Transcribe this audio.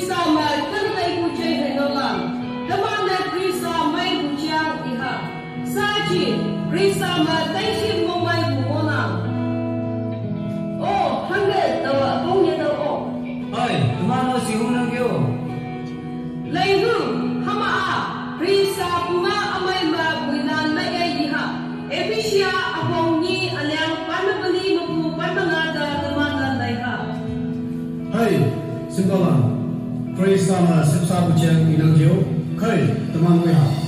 Krista ma kan kai ku chei he no lang. Damana Krista mai ku chiang iha. Saji Krista ma tai shi mo mai ku ona. Oh, hangge tawa kong ye taw oh. Oi, damana si hunang yo. Lai hu hama a Krista punga amai ma buinan na ye iha. Episia akong ni alang panabali mapu panmangada damana nai ha. Hey, Singkalan, Krista ma sipsa buceng inang yo. Kai, teman we ha.